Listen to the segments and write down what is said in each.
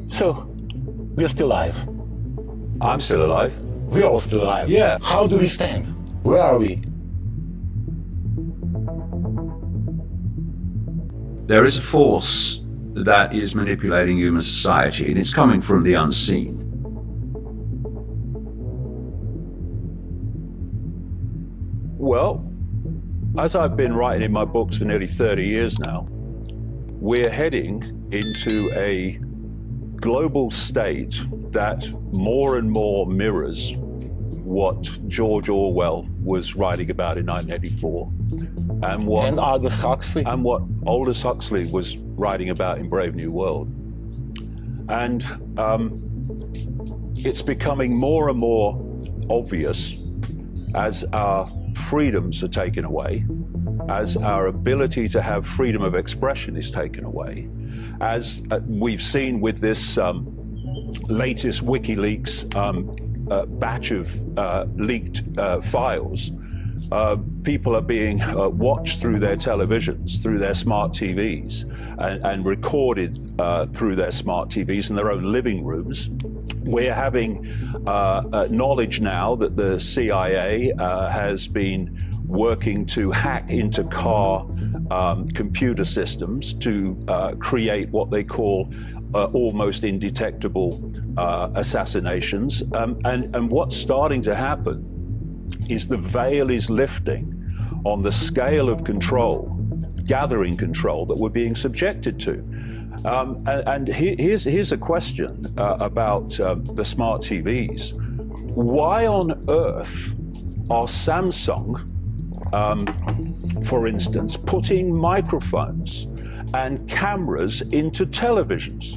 So, we're still alive. I'm still alive. We're all still alive. Yeah. How do we stand? Where are we? There is a force that is manipulating human society, and it's coming from the unseen. Well, as I've been writing in my books for nearly 30 years now, we're heading into a global state that more and more mirrors what George Orwell was writing about in 1984, and Aldous Huxley, and what Aldous Huxley was writing about in Brave New World. And it's becoming more and more obvious as our freedoms are taken away, as our ability to have freedom of expression is taken away, as we've seen with this latest WikiLeaks batch of leaked files. People are being watched through their televisions, through their smart TVs, and recorded through their smart TVs in their own living rooms. We're having knowledge now that the CIA has been working to hack into car computer systems to create what they call almost indetectable assassinations. And what's starting to happen is the veil is lifting on the scale of control, gathering control that we're being subjected to. And here's a question about the smart TVs. Why on earth are Samsung, for instance, putting microphones and cameras into televisions?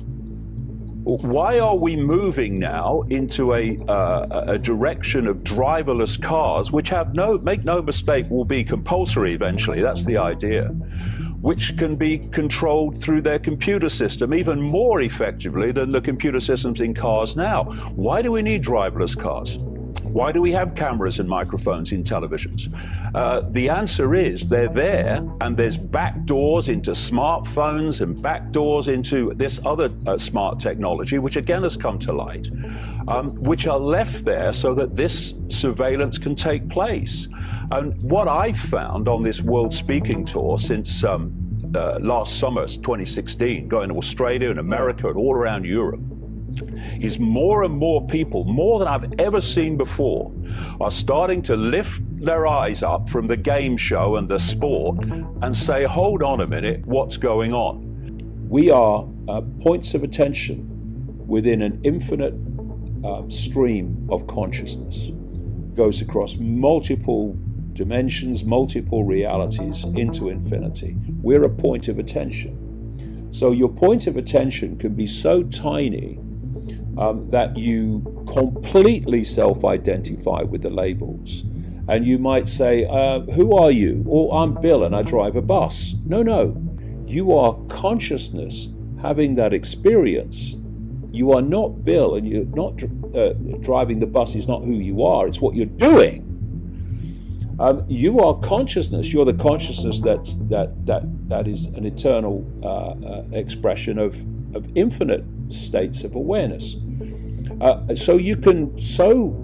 Why are we moving now into a direction of driverless cars, which have make no mistake, will be compulsory eventually? That's the idea, which can be controlled through their computer system even more effectively than the computer systems in cars now. Why do we need driverless cars? Why do we have cameras and microphones in televisions? The answer is they're there, and there's back doors into smartphones and back doors into this other smart technology, which again has come to light, which are left there so that this surveillance can take place. And what I've found on this world speaking tour since last summer, 2016, going to Australia and America and all around Europe, is more and more people, more than I've ever seen before, are starting to lift their eyes up from the game show and the sport and say, hold on a minute, what's going on? We are points of attention within an infinite stream of consciousness. Goes across multiple dimensions, multiple realities into infinity. We're a point of attention. So your point of attention can be so tiny that you completely self-identify with the labels. And you might say, who are you? Or I'm Bill and I drive a bus. No. You are consciousness having that experience. You are not Bill, and you're not driving the bus is not who you are, it's what you're doing. You are consciousness. You're the consciousness that is an eternal expression of infinite states of awareness. So you can so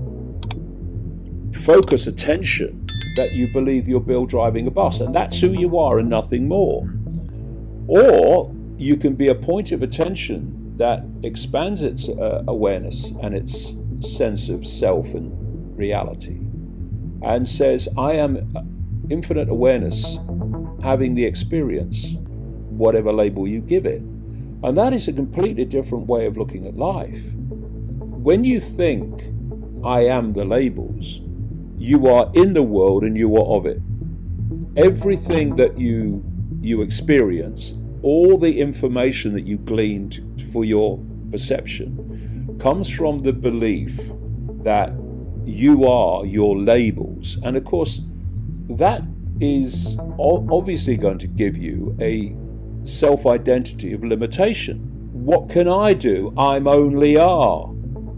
focus attention that you believe you're Bill driving a bus, and that's who you are and nothing more. Or you can be a point of attention that expands its awareness and its sense of self and reality, and says, I am infinite awareness having the experience, whatever label you give it. And that is a completely different way of looking at life. When you think, I am the labels, you are in the world and you are of it. Everything that you experience, all the information that you gleaned for your perception, comes from the belief that you are your labels. And of course, that is obviously going to give you a self-identity of limitation. What can I do? I'm only are.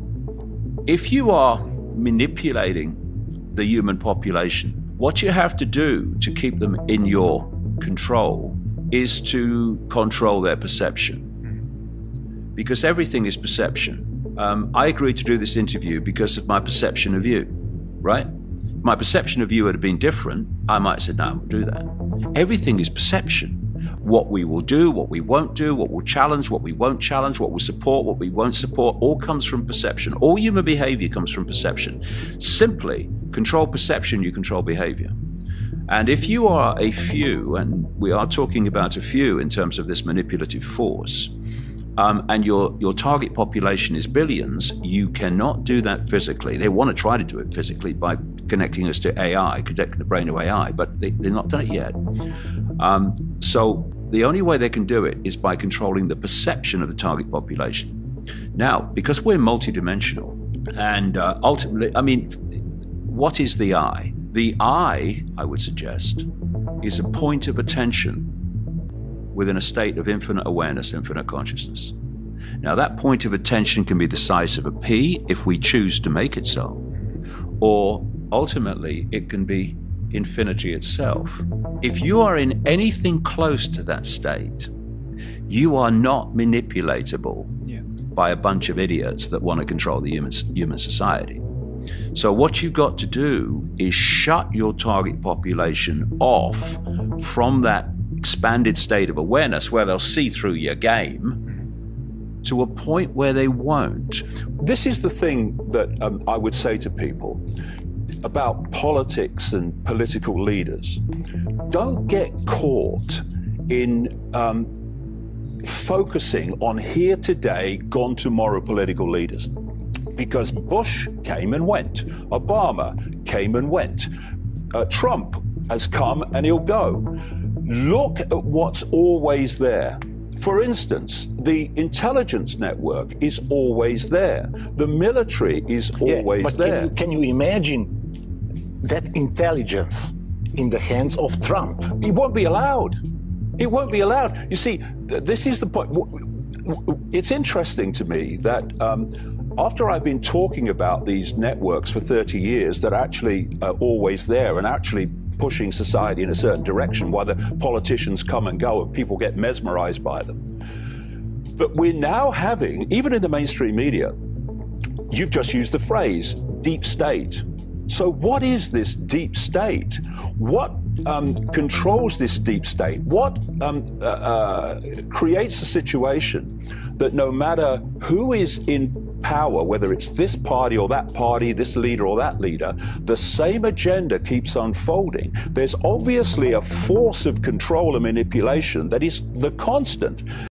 If you are manipulating the human population, what you have to do to keep them in your control is to control their perception. because everything is perception. I agreed to do this interview because of my perception of you, right? My perception of you had been different. I might have said, no, I won't do that. Everything is perception. What we will do, what we won't do, what we'll challenge, what we won't challenge, what we'll support, what we won't support, all comes from perception. All human behavior comes from perception. Simply control perception, you control behavior. And if you are a few, and we are talking about a few in terms of this manipulative force, and your target population is billions, you cannot do that physically. They want to try to do it physically by connecting us to AI, connecting the brain to AI, but they've not done it yet. So the only way they can do it is by controlling the perception of the target population. Now, because we're multidimensional, and ultimately, I mean, what is the I? The I would suggest, is a point of attention within a state of infinite awareness, infinite consciousness. Now, that point of attention can be the size of a pea if we choose to make it so, or ultimately it can be infinity itself. If you are in anything close to that state, you are not manipulatable by a bunch of idiots that want to control the human society. So what you've got to do is shut your target population off from that expanded state of awareness where they'll see through your game to a point where they won't. This is the thing that I would say to people about politics and political leaders. Don't get caught in focusing on here today, gone tomorrow political leaders. Because Bush came and went, Obama came and went, Trump has come and he'll go. Look at what's always there. For instance, the intelligence network is always there. The military is always there. Can you imagine that intelligence in the hands of Trump? It won't be allowed. It won't be allowed. You see, this is the point. It's interesting to me that after I've been talking about these networks for 30 years that are actually always there and actually pushing society in a certain direction while the politicians come and go and people get mesmerized by them. But we're now having, even in the mainstream media, you've just used the phrase, deep state. So what is this deep state? What controls this deep state? What creates a situation that no matter who is in power, whether it's this party or that party, this leader or that leader, the same agenda keeps unfolding. There's obviously a force of control and manipulation that is the constant.